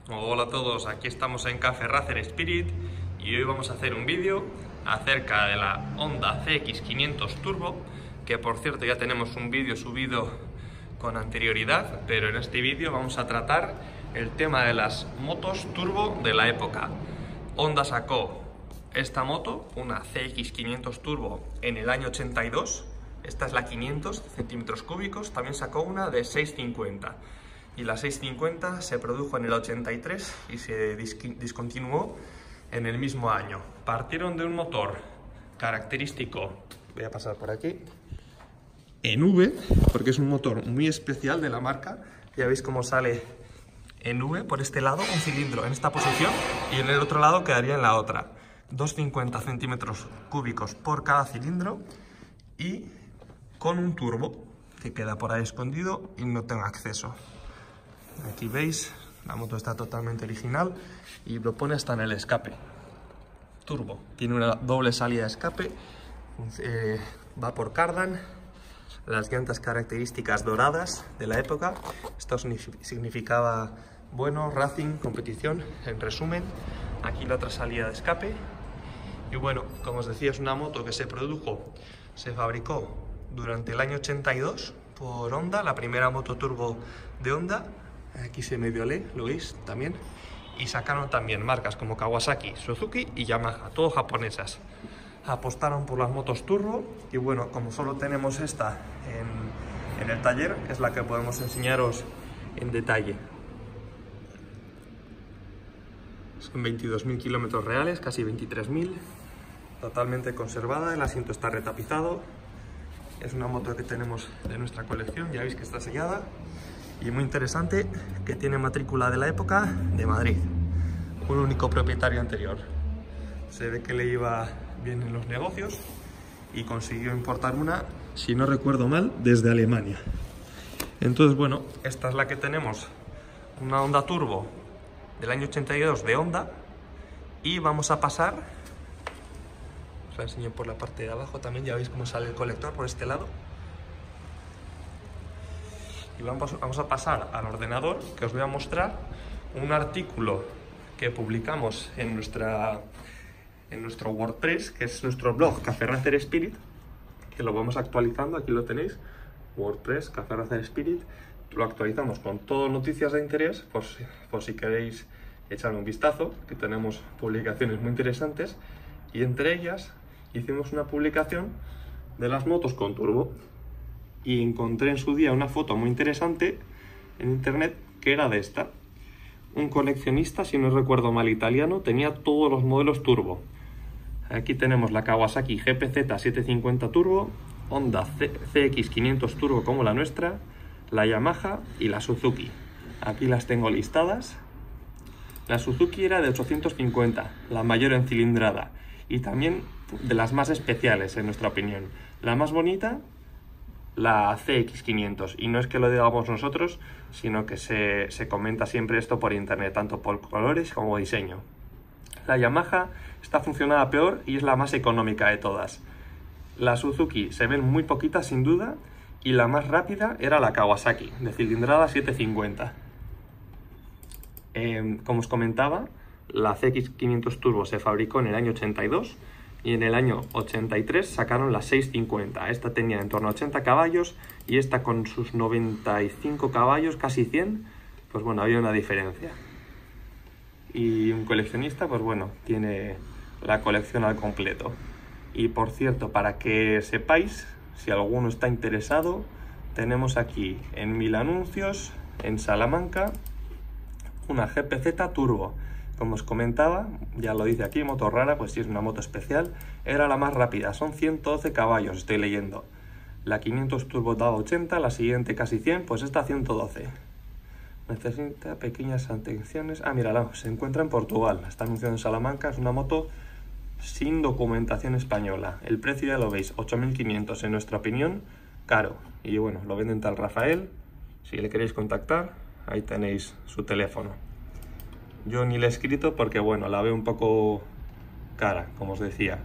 Hola a todos, aquí estamos en Cafe Racer Spirit y hoy vamos a hacer un vídeo acerca de la Honda CX500 Turbo, que por cierto ya tenemos un vídeo subido con anterioridad, pero en este vídeo vamos a tratar el tema de las motos turbo de la época. Honda sacó esta moto, una CX500 Turbo, en el año 82, esta es la 500 centímetros cúbicos, también sacó una de 650. Y la 650 se produjo en el 83 y se discontinuó en el mismo año. Partieron de un motor característico, voy a pasar por aquí, en V, porque es un motor muy especial de la marca. Ya veis cómo sale en V por este lado, un cilindro en esta posición y en el otro lado quedaría en la otra. 250 centímetros cúbicos por cada cilindro y con un turbo que queda por ahí escondido y no tengo acceso. Aquí veis, la moto está totalmente original y lo pone hasta en el escape. Turbo, tiene una doble salida de escape, va por cardan, las llantas características doradas de la época. Esto significaba, bueno, racing, competición, en resumen. Aquí la otra salida de escape. Y bueno, como os decía, es una moto que se fabricó durante el año 82 por Honda, la primera moto turbo de Honda. Aquí se medio lee, lo veis también. Y sacaron también marcas como Kawasaki, Suzuki y Yamaha, todo japonesas. Apostaron por las motos turbo y bueno, como solo tenemos esta en el taller, es la que podemos enseñaros en detalle. Son 22.000 kilómetros reales, casi 23.000, totalmente conservada, el asiento está retapizado. Es una moto que tenemos de nuestra colección, ya veis que está sellada. Y muy interesante, que tiene matrícula de la época de Madrid, un único propietario anterior. Se ve que le iba bien en los negocios y consiguió importar una, si no recuerdo mal, desde Alemania. Entonces, bueno, esta es la que tenemos, una Honda Turbo del año 82 de Honda. Y vamos a pasar, os la enseño por la parte de abajo también, ya veis cómo sale el colector por este lado. Y vamos a pasar al ordenador, que os voy a mostrar un artículo que publicamos en nuestro WordPress, que es nuestro blog Cafe Racer Spirit, que lo vamos actualizando. Aquí lo tenéis, WordPress Cafe Racer Spirit. Lo actualizamos con todas noticias de interés, por si queréis echarle un vistazo, que tenemos publicaciones muy interesantes, y entre ellas hicimos una publicación de las motos con turbo. Y encontré en su día una foto muy interesante en internet, que era de esta. Un coleccionista, si no recuerdo mal, italiano, tenía todos los modelos turbo. Aquí tenemos la Kawasaki GPZ 750 Turbo, Honda CX500 Turbo como la nuestra, la Yamaha y la Suzuki. Aquí las tengo listadas. La Suzuki era de 850, la mayor en cilindrada, y también de las más especiales en nuestra opinión. La más bonita, la CX500, y no es que lo digamos nosotros, sino que se comenta siempre esto por internet, tanto por colores como diseño. La Yamaha está funcionada peor y es la más económica de todas. La Suzuki se ven muy poquitas sin duda, y la más rápida era la Kawasaki, de cilindrada 750. Como os comentaba, la CX500 Turbo se fabricó en el año 82, y en el año 83 sacaron la 650. Esta tenía en torno a 80 caballos y esta con sus 95 caballos, casi 100, pues bueno, había una diferencia. Y un coleccionista, pues bueno, tiene la colección al completo. Y por cierto, para que sepáis, si alguno está interesado, tenemos aquí en Mil Anuncios, en Salamanca, una GPZ Turbo. Como os comentaba, ya lo dice aquí, moto rara, pues sí, es una moto especial. Era la más rápida, son 112 caballos, estoy leyendo. La 500 Turbo daba 80, la siguiente casi 100, pues esta 112. Necesita pequeñas atenciones. Ah, mírala, se encuentra en Portugal, está anunciado en Salamanca, es una moto sin documentación española. El precio ya lo veis, 8.500, en nuestra opinión, caro. Y bueno, lo venden tal Rafael, si le queréis contactar, ahí tenéis su teléfono. Yo ni le he escrito porque, bueno, la veo un poco cara, como os decía.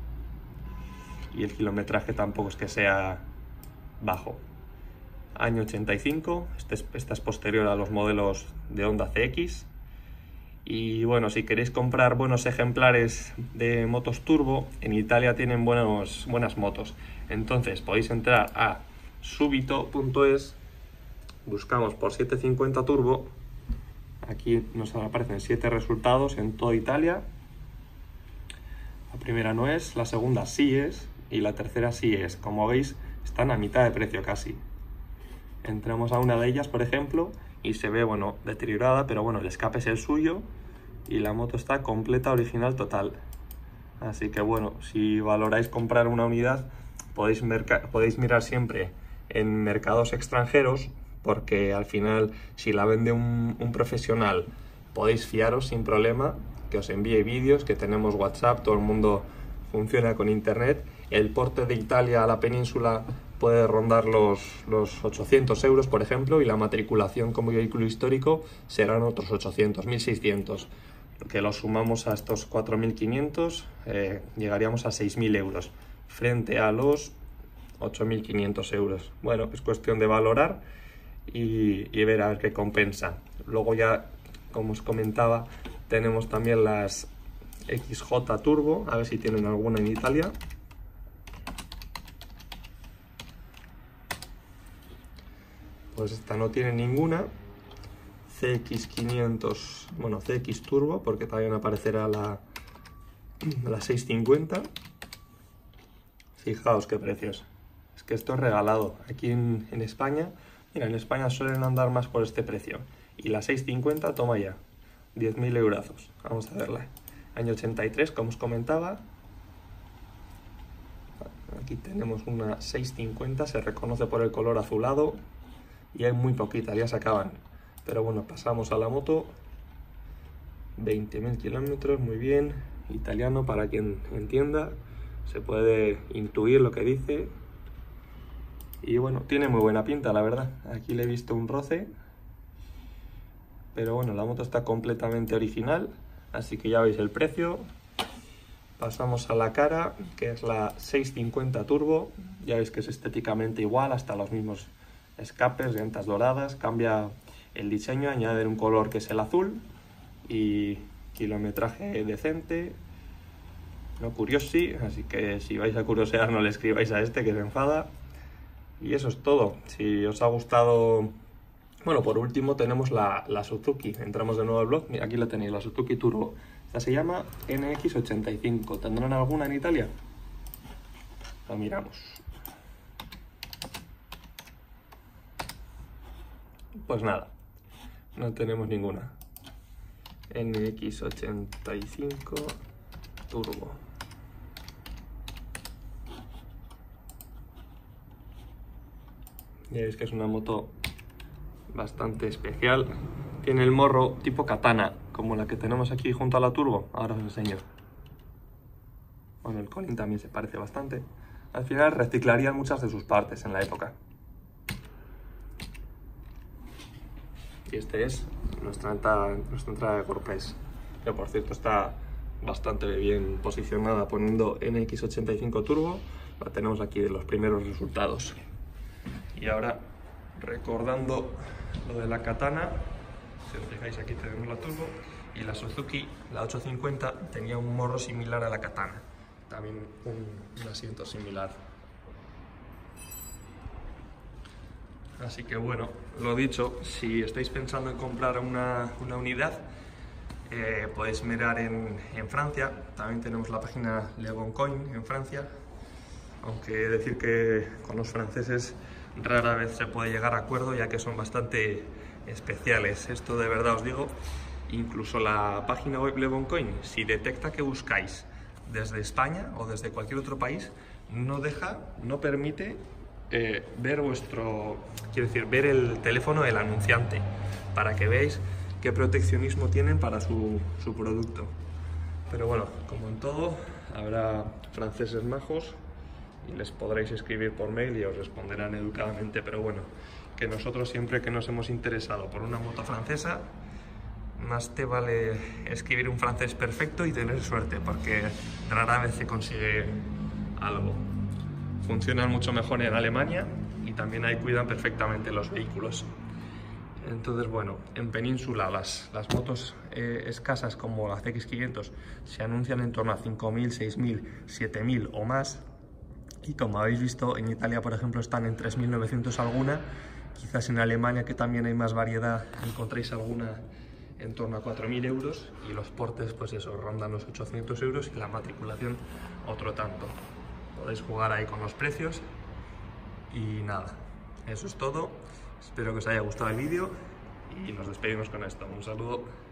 Y el kilometraje tampoco es que sea bajo. Año 85, esta es posterior a los modelos de Honda CX. Y bueno, si queréis comprar buenos ejemplares de motos turbo, en Italia tienen buenas motos. Entonces podéis entrar a subito.es, buscamos por 750 turbo, aquí nos aparecen 7 resultados en toda Italia. La primera no es, la segunda sí es y la tercera sí es. Como veis, están a mitad de precio casi. Entramos a una de ellas, por ejemplo, y se ve, bueno, deteriorada, pero bueno, el escape es el suyo y la moto está completa, original, total. Así que bueno, si valoráis comprar una unidad, podéis mirar siempre en mercados extranjeros, porque al final, si la vende un profesional, podéis fiaros sin problema, que os envíe vídeos, que tenemos WhatsApp, todo el mundo funciona con internet. El porte de Italia a la península puede rondar los 800 euros, por ejemplo, y la matriculación como vehículo histórico serán otros 800, 1600. Que lo sumamos a estos 4.500, llegaríamos a 6.000 euros, frente a los 8.500 euros. Bueno, es cuestión de valorar y ver a ver qué compensa. Luego ya, como os comentaba, tenemos también las XJ Turbo, a ver si tienen alguna en Italia. Pues esta no tiene ninguna. CX500, bueno, CX Turbo, porque también aparecerá la 650. Fijaos qué precios. Es que esto es regalado. Aquí en España, mira, en España suelen andar más por este precio. Y la 650, toma ya, 10.000 eurazos. Vamos a verla. Año 83, como os comentaba. Aquí tenemos una 650, se reconoce por el color azulado. Y hay muy poquitas, ya se acaban. Pero bueno, pasamos a la moto. 20.000 kilómetros, muy bien. Italiano, para quien entienda. Se puede intuir lo que dice. Y bueno, tiene muy buena pinta, la verdad. Aquí le he visto un roce. Pero bueno, la moto está completamente original. Así que ya veis el precio. Pasamos a la cara, que es la 650 Turbo. Ya veis que es estéticamente igual, hasta los mismos escapes, llantas doradas. Cambia el diseño, añaden un color que es el azul y kilometraje decente, no curiosi, así que si vais a curiosear no le escribáis a este que se enfada. Y eso es todo. Si os ha gustado, bueno, por último tenemos la Suzuki. Entramos de nuevo al blog, mira, aquí la tenéis, la Suzuki Turbo. Esta se llama NX85. ¿Tendrán alguna en Italia? Lo miramos. Pues nada, no tenemos ninguna. NX85 Turbo. Ya veis que es una moto bastante especial. Tiene el morro tipo katana, como la que tenemos aquí junto a la Turbo. Ahora os enseño. Bueno, el Colin también se parece bastante. Al final reciclarían muchas de sus partes en la época. Y este es nuestra entrada de Corpés, que por cierto está bastante bien posicionada poniendo NX85 Turbo. La tenemos aquí de los primeros resultados. Y ahora, recordando lo de la katana, si os fijáis aquí tenemos la Turbo, y la Suzuki, la 850, tenía un morro similar a la katana, también un asiento similar. Así que bueno, lo dicho, si estáis pensando en comprar una unidad, podéis mirar en Francia. También tenemos la página Le Bon Coin en Francia, aunque decir que con los franceses rara vez se puede llegar a acuerdo, ya que son bastante especiales. Esto de verdad os digo, incluso la página web Le Bon Coin, si detecta que buscáis desde España o desde cualquier otro país, no permite ver ver el teléfono del anunciante, para que veáis qué proteccionismo tienen para su producto. Pero bueno, como en todo, habrá franceses majos y les podréis escribir por mail y os responderán educadamente. Pero bueno, que nosotros siempre que nos hemos interesado por una moto francesa, más te vale escribir un francés perfecto y tener suerte, porque rara vez se consigue algo. Funcionan mucho mejor en Alemania y también ahí cuidan perfectamente los vehículos. Entonces, bueno, en Península las motos escasas como la CX500 se anuncian en torno a 5.000, 6.000, 7.000 o más. Y como habéis visto, en Italia, por ejemplo, están en 3.900 alguna. Quizás en Alemania, que también hay más variedad, encontréis alguna en torno a 4.000 euros. Y los portes, pues eso, rondan los 800 euros y la matriculación otro tanto. Podéis jugar ahí con los precios. Y nada, eso es todo. Espero que os haya gustado el vídeo y nos despedimos con esto. Un saludo.